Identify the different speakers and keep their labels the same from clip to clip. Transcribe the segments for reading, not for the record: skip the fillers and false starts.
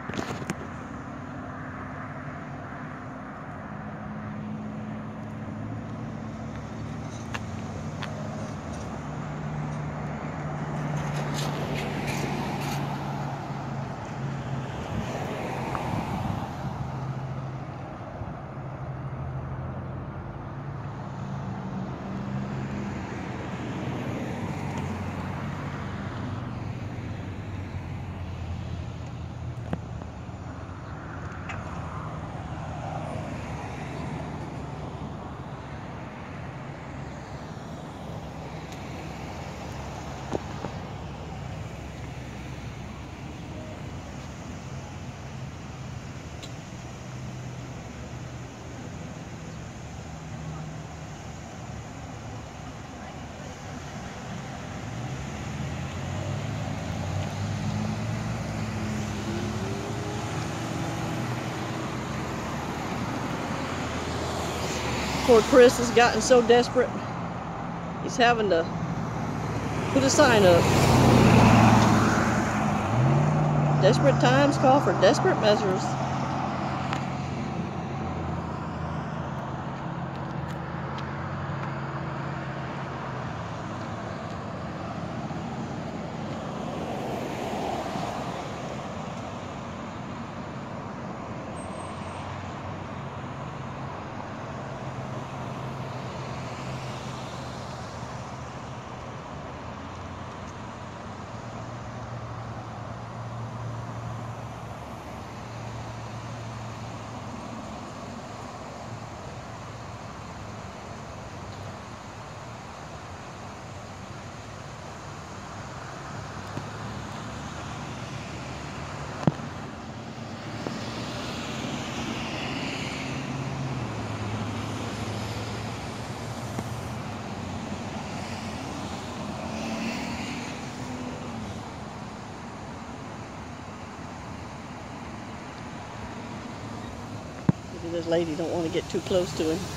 Speaker 1: Poor Chris has gotten so desperate, he's having to put a sign up. Desperate times call for desperate measures. Maybe this lady don't want to get too close to him.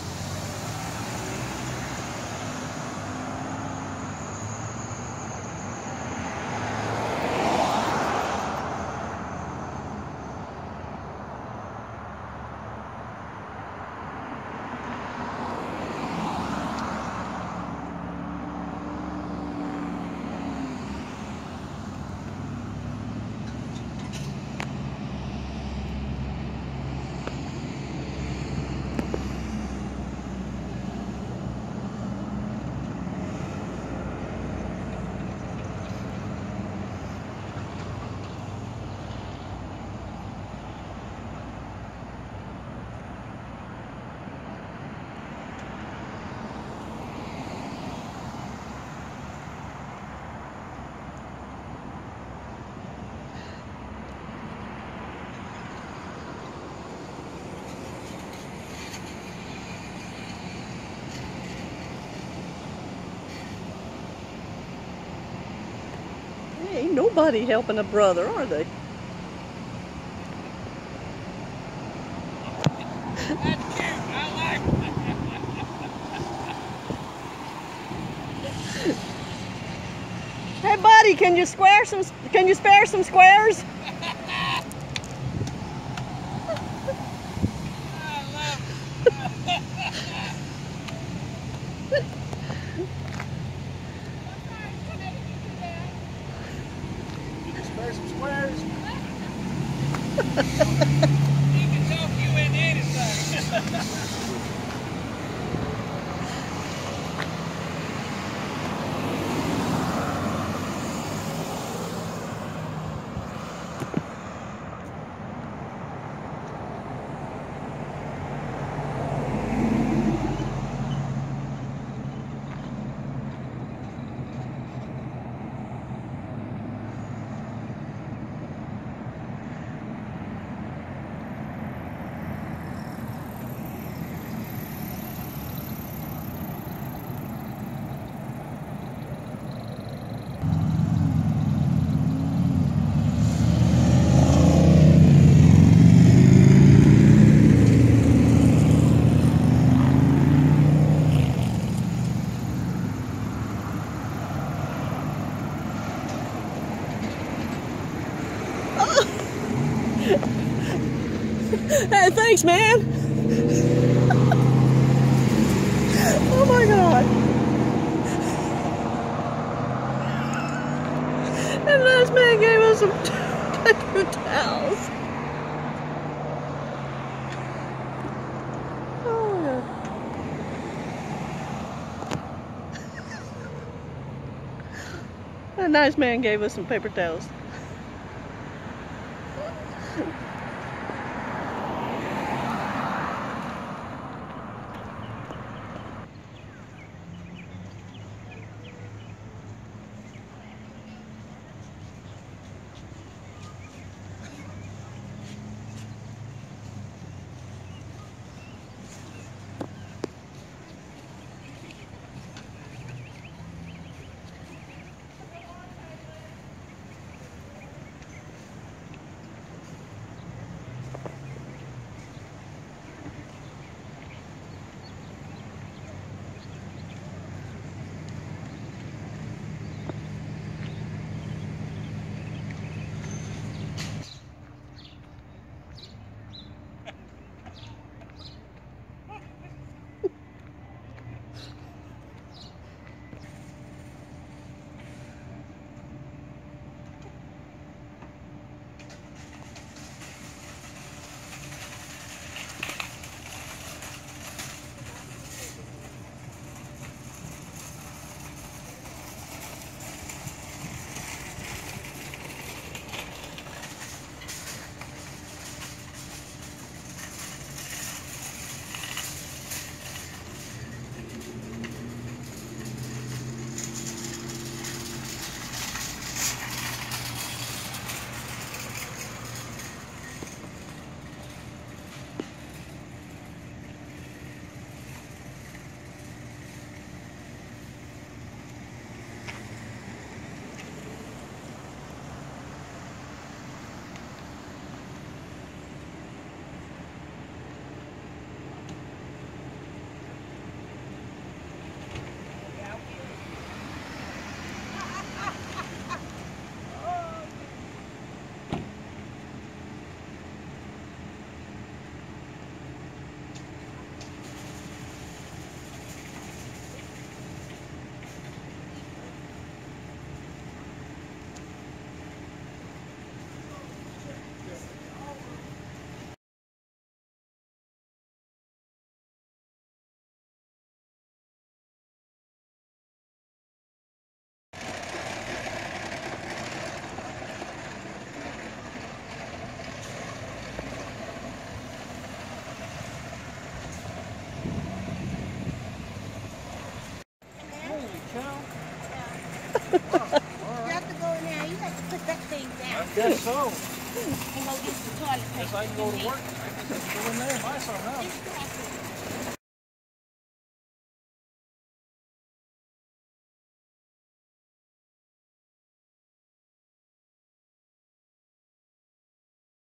Speaker 1: Ain't nobody helping a brother, are they?
Speaker 2: That's cute. I like it.
Speaker 1: Hey buddy, can you spare some squares?
Speaker 2: I love it. You can spare some squares. He can talk you into anything.
Speaker 1: Hey, thanks, man. Oh my God. And this man gave us some paper towels. Oh my God. That nice man gave us some paper towels.
Speaker 3: You have to go in there. You have to put that thing down.
Speaker 2: I guess so.
Speaker 3: And go get the toilet paper.
Speaker 2: Guess I can go to work. I guess I can go in there and buy some, huh?